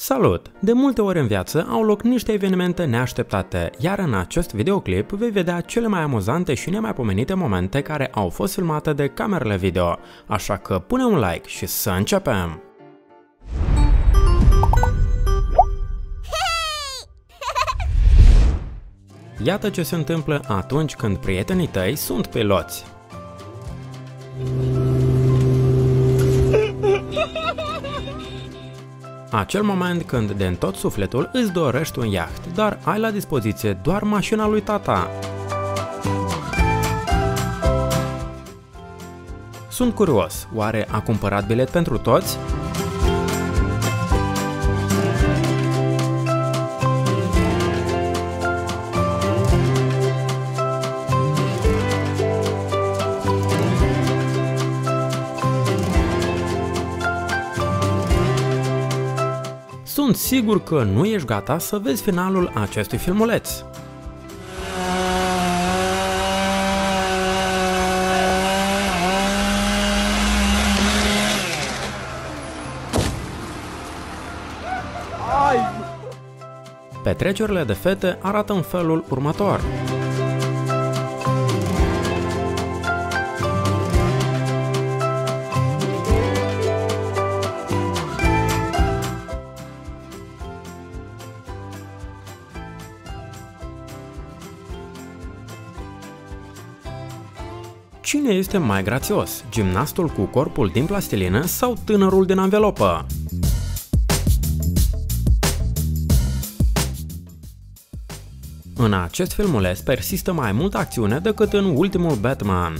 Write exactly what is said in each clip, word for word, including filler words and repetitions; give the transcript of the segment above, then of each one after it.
Salut! De multe ori în viață au loc niște evenimente neașteptate, iar în acest videoclip vei vedea cele mai amuzante și nemaipomenite momente care au fost filmate de camerele video, așa că pune un like și să începem! Iată ce se întâmplă atunci când prietenii tăi sunt piloți. Acel moment când din tot sufletul îți dorești un iaht, dar ai la dispoziție doar mașina lui tata. Sunt curios, oare a cumpărat bilet pentru toți? Sunt sigur că nu ești gata să vezi finalul acestui filmuleț. Petrecerile de fete arată în felul următor. Cine este mai grațios, gimnastul cu corpul din plastilină sau tânărul din anvelopă? În acest filmuleț persistă mai multă acțiune decât în ultimul Batman.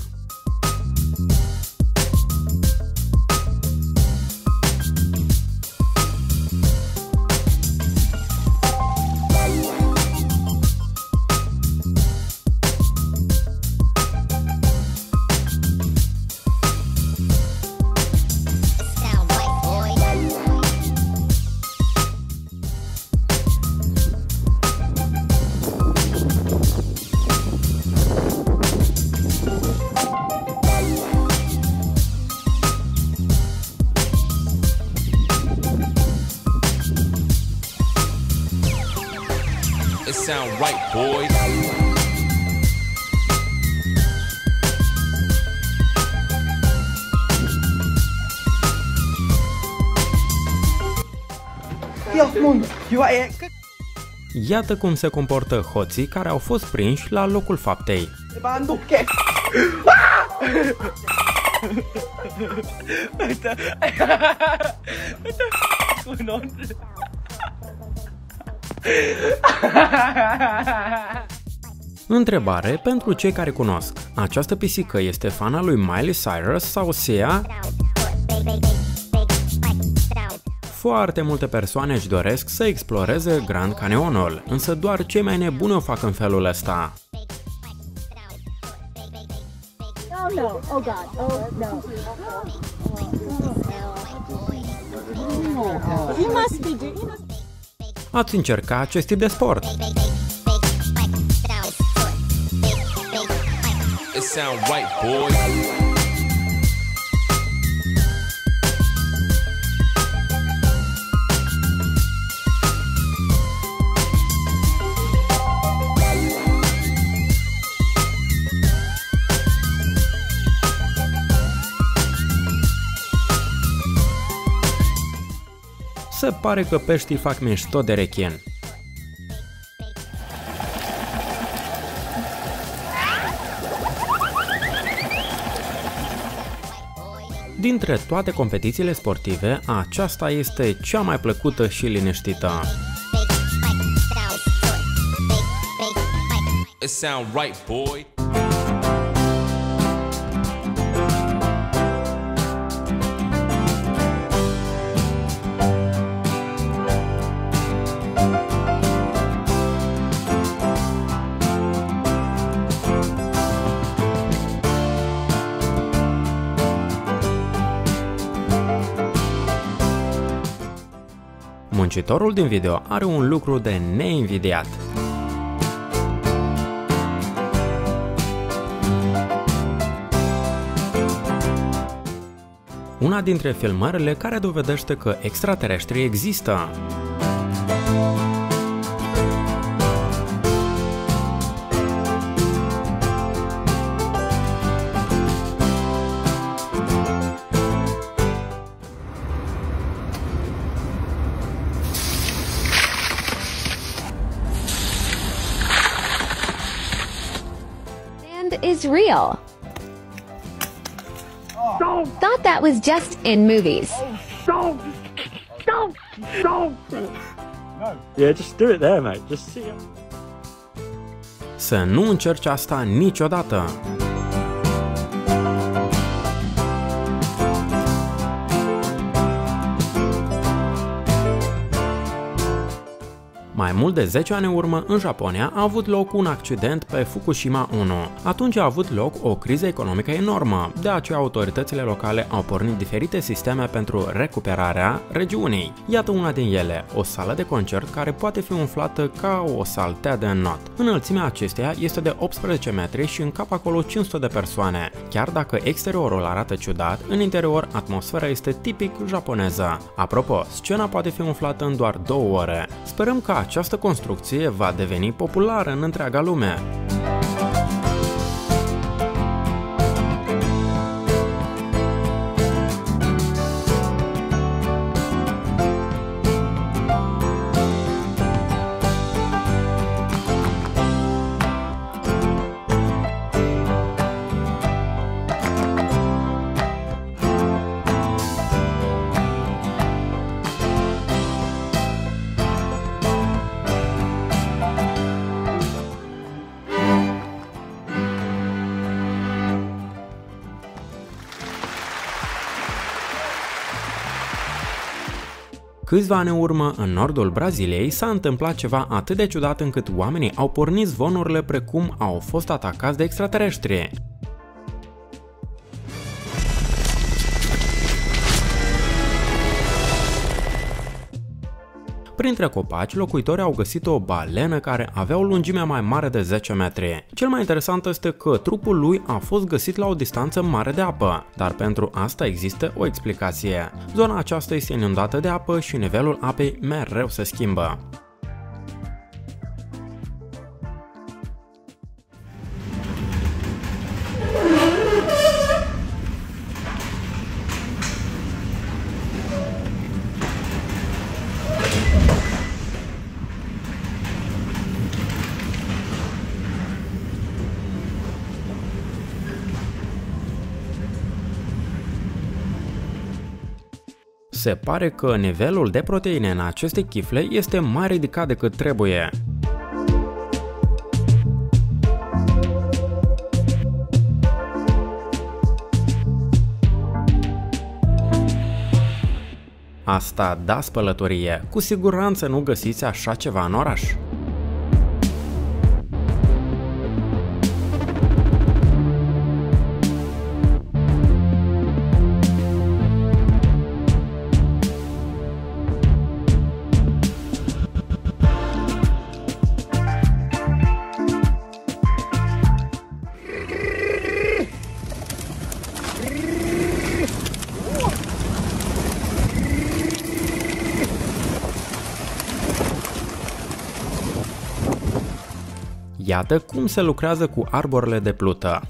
It sound right, boys. Iată cum se comportă hoții care au fost prinși la locul faptei. Întrebare pentru cei care cunosc. Această pisică este fana lui Miley Cyrus sau Sia? Foarte multe persoane își doresc să exploreze Grand Canyonul, însă doar cei mai nebuni o fac în felul ăsta. Oh no, oh god, oh no. You must be doing. Ați încercat acest tip de sport? It sound right, boys. Se pare că peștii fac mișto de rechin. Dintre toate competițiile sportive, aceasta este cea mai plăcută și liniștită. It sound right, boy. Muncitorul din video are un lucru de neinvidiat. Una dintre filmările care dovedește că extraterestrii există. is real. Thought that was just in movies. Yeah, just do it there, mate. Just see it. Să nu încerci asta niciodată! Mai mult de zece ani în urmă, în Japonia, a avut loc un accident pe Fukushima unu. Atunci a avut loc o criză economică enormă, de aceea autoritățile locale au pornit diferite sisteme pentru recuperarea regiunii. Iată una din ele, o sală de concert care poate fi umflată ca o saltea de not. Înălțimea acesteia este de optsprezece metri și încap acolo cinci sute de persoane. Chiar dacă exteriorul arată ciudat, în interior atmosfera este tipic japoneză. Apropo, scena poate fi umflată în doar două ore. Sperăm că această construcție va deveni populară în întreaga lume. Câțiva ani în urmă, în nordul Braziliei, s-a întâmplat ceva atât de ciudat încât oamenii au pornit zvonurile precum au fost atacați de extraterestri. Printre copaci, locuitorii au găsit o balenă care avea o lungime mai mare de zece metri. Cel mai interesant este că trupul lui a fost găsit la o distanță mare de apă, dar pentru asta există o explicație. Zona aceasta este inundată de apă și nivelul apei mereu se schimbă. Se pare că nivelul de proteine în aceste chifle este mai ridicat decât trebuie. Asta da spălătorie, cu siguranță nu găsiți așa ceva în oraș. Iată cum se lucrează cu arborele de plută.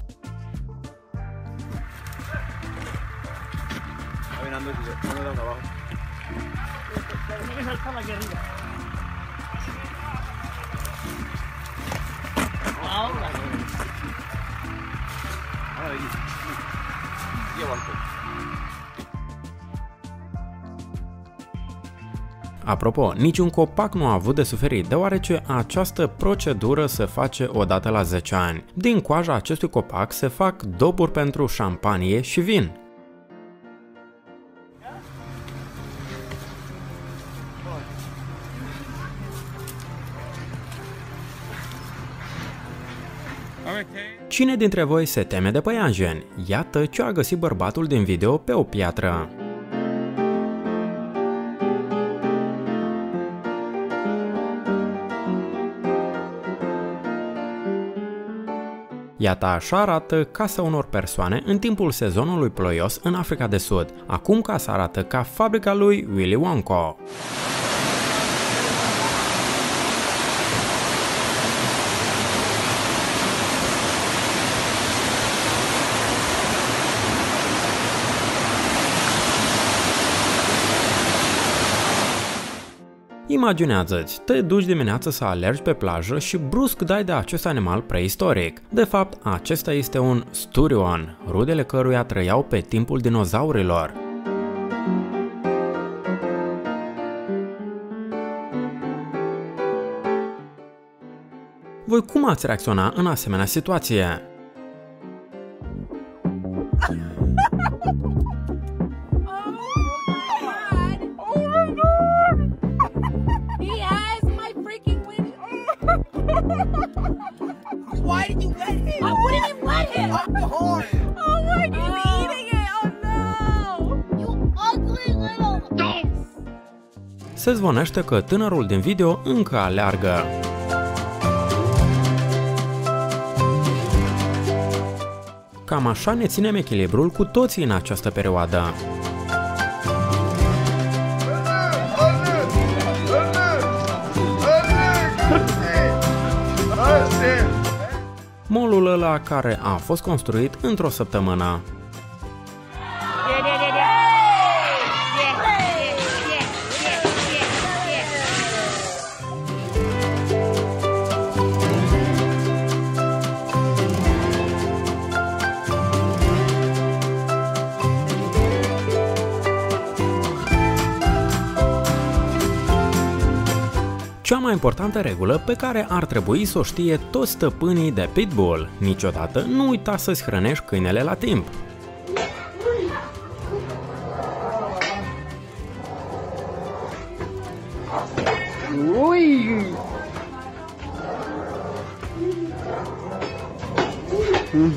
Apropo, niciun copac nu a avut de suferit, deoarece această procedură se face odată la zece ani. Din coaja acestui copac se fac dopuri pentru șampanie și vin. Cine dintre voi se teme de păianjeni? Iată ce a găsit bărbatul din video pe o piatră. Iată așa arată casa unor persoane în timpul sezonului ploios în Africa de Sud. Acum casa arată ca fabrica lui Willy Wonka. Imaginează-ți, te duci dimineața să alergi pe plajă și brusc dai de acest animal preistoric. De fapt, acesta este un sturion, rudele căruia trăiau pe timpul dinozaurilor. Voi cum ați reacționa în asemenea situație? Why did you let him? I wouldn't have let him. I'm hard. Oh my God, he's eating it. Oh no. You ugly little ass. Se zvonește că tânărul din video încă aleargă. Cam așa ne ținem echilibrul cu toții în această perioadă. Mall-ul ăla care a fost construit într-o săptămână. Cea mai importantă regulă pe care ar trebui să o știe toți stăpânii de pitbull: niciodată nu uita să-ți hrănești câinele la timp. Ui! Hmm.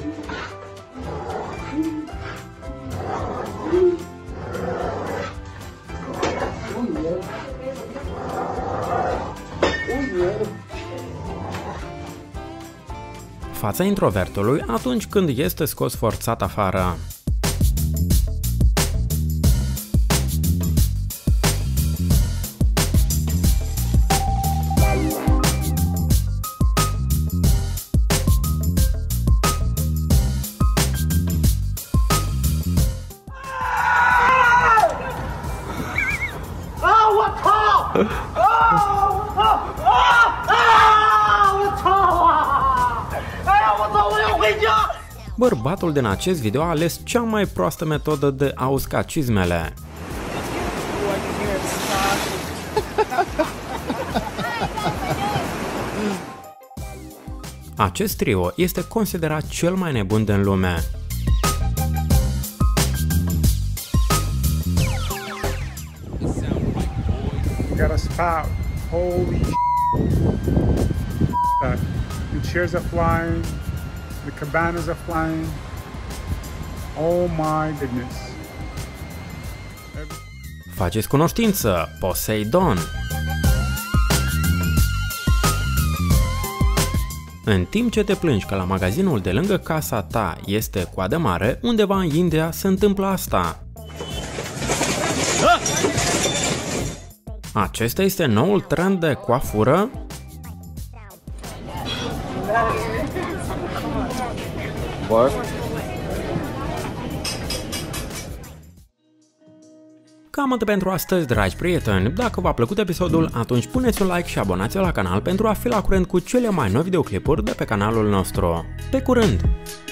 Fața introvertului atunci când este scos forțat afară. Bărbatul din acest video a ales cea mai proastă metodă de a usca cizmele. Acest trio este considerat cel mai nebun din lume. Got a spout. Holy shit. The chairs are flying. The cabanas are flying. Oh my goodness. Faceți cunoștință, Poseidon. În timp ce te plângi că la magazinul de lângă casa ta este coadă mare, undeva în India se întâmplă asta. Acesta este noul trend de coafură? What? Cam atât pentru astăzi, dragi prieteni. Dacă v-a plăcut episodul, atunci puneți un like și abonați-vă la canal pentru a fi la curent cu cele mai noi videoclipuri de pe canalul nostru. Pe curând!